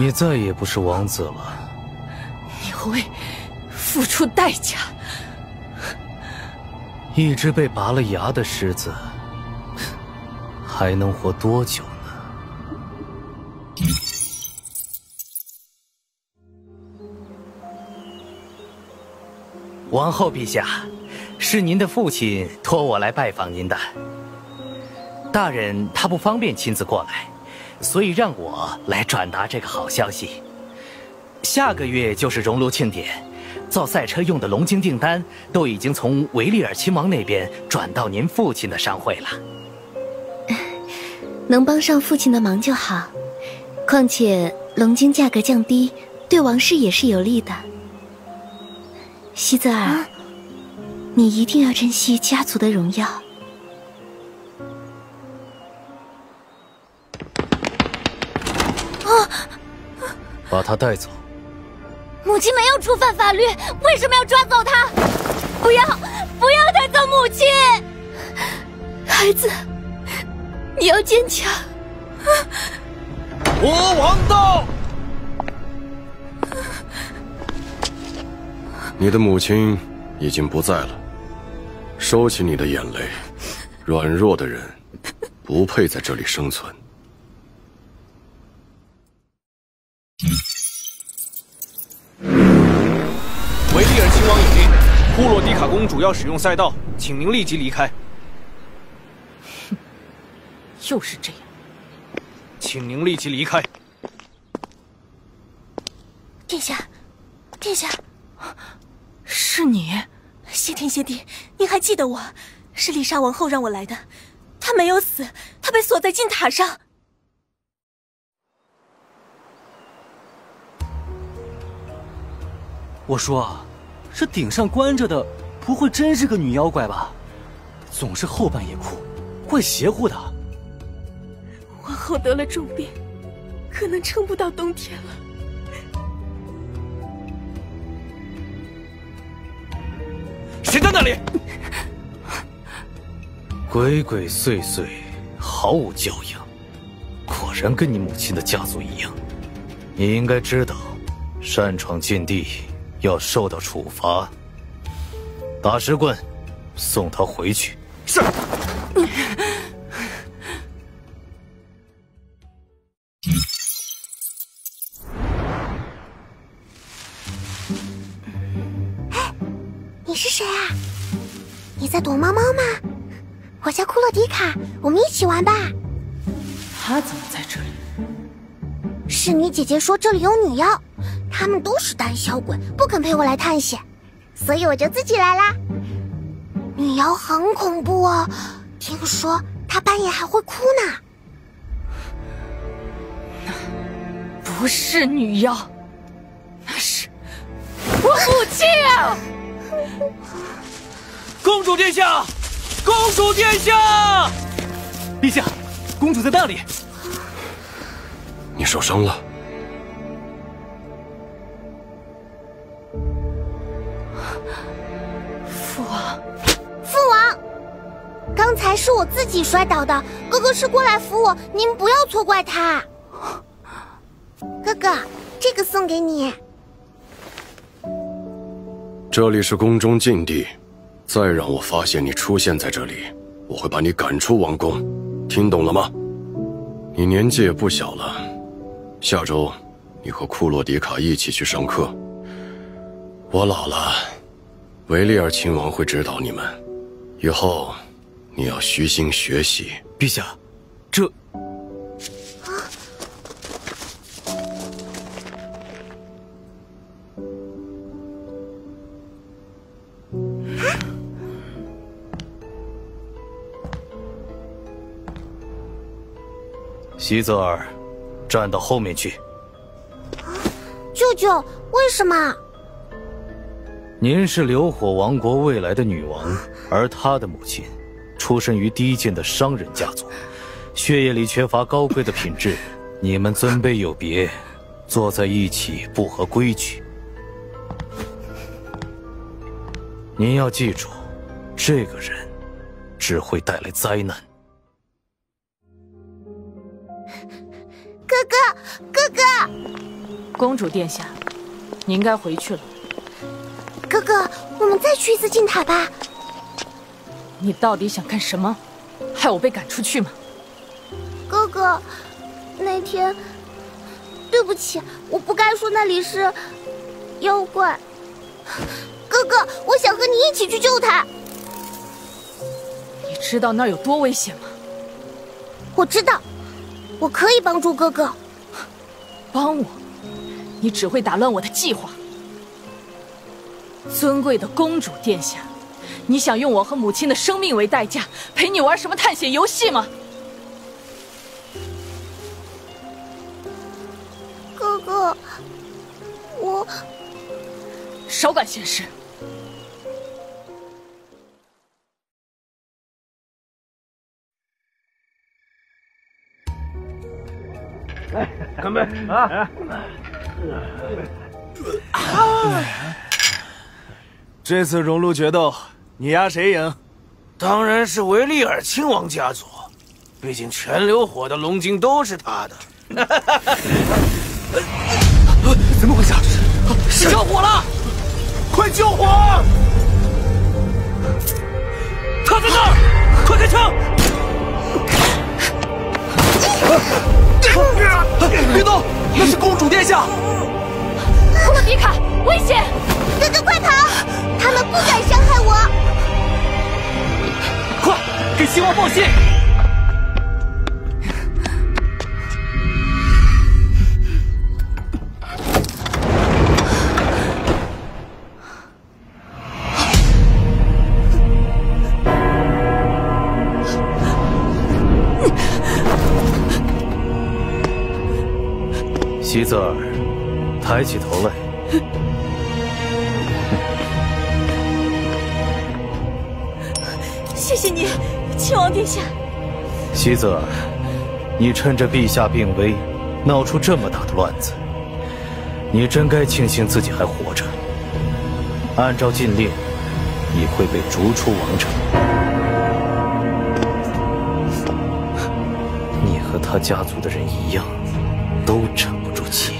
你再也不是王子了。 你会付出代价。 一只被拔了牙的狮子，还能活多久呢？ 王后陛下，是您的父亲托我来拜访您的。大人他不方便亲自过来，所以让我来转达这个好消息。下个月就是熔炉庆典，造赛车用的龙晶订单都已经从维利尔亲王那边转到您父亲的商会了。 能帮上父亲的忙就好，况且龙晶价格降低，对王室也是有利的。西泽尔，你一定要珍惜家族的荣耀。 把他带走。 母亲没有触犯法律，为什么要抓走他？不要带走母亲！孩子，你要坚强。 国王到！ 你的母亲已经不在了，收起你的眼泪。软弱的人不配在这里生存。 维利尔亲王有令，库洛迪卡公主要使用赛道，请您立即离开。 又是这样， 请您立即离开。 殿下，殿下， 是你？ 谢天谢地，您还记得我？是丽莎王后让我来的，她没有死，她被锁在金塔上。 我说，这顶上关着的不会真是个女妖怪吧？总是后半夜哭，怪邪乎的。 王后得了重病，可能撑不到冬天了。 谁在那里？ 鬼鬼祟祟，毫无教养，果然跟你母亲的家族一样。你应该知道，擅闯禁地要受到处罚。打石棍，送他回去。 是。 你是谁啊？你在躲猫猫吗？我叫库洛迪卡，我们一起玩吧。 他怎么在这里？ 是你姐姐说这里有女妖，她们都是胆小鬼，不肯陪我来探险，所以我就自己来啦。女妖很恐怖哦，听说她半夜还会哭呢。 那不是女妖，那是我母亲啊！ 公主殿下，公主殿下！ 陛下，公主在那里。 你受伤了？ 父王， 父王，刚才是我自己摔倒的，哥哥是过来扶我，您不要错怪他。哥哥，这个送给你。 这里是宫中禁地，再让我发现你出现在这里，我会把你赶出王宫，听懂了吗？你年纪也不小了，下周你和库洛迪卡一起去上课。我老了，维利尔亲王会指导你们，以后你要虚心学习。 陛下，这……席泽尔，站到后面去。 舅舅，为什么？ 您是流火王国未来的女王，而她的母亲出身于低贱的商人家族，血液里缺乏高贵的品质。你们尊卑有别，坐在一起不合规矩。您要记住，这个人只会带来灾难。 哥哥哥！ 公主殿下，你应该回去了。 哥哥，我们再去一次禁塔吧。 你到底想干什么？害我被赶出去吗？ 哥哥，那天对不起，我不该说那里是妖怪。哥哥，我想和你一起去救他。 你知道那儿有多危险吗？ 我知道，我可以帮助哥哥。 帮我？你只会打乱我的计划。尊贵的公主殿下，你想用我和母亲的生命为代价，陪你玩什么探险游戏吗？ 哥哥，我少管闲事。 干杯！啊！这次熔炉决斗，你压谁赢？ 当然是维利尔亲王家族，毕竟全流火的龙晶都是他的。 怎么回事？着火了！ 快救火！他在那儿！快开枪！ 别动！那是公主殿下！ 库洛迪卡，危险！ 哥哥快跑！他们不敢伤害我。 快，给亲王报信！ 希泽尔，抬起头来。 谢谢你，亲王殿下。 希泽尔，你趁着陛下病危，闹出这么大的乱子，你真该庆幸自己还活着。按照禁令，你会被逐出王城。你和他家族的人一样，都沉不住气。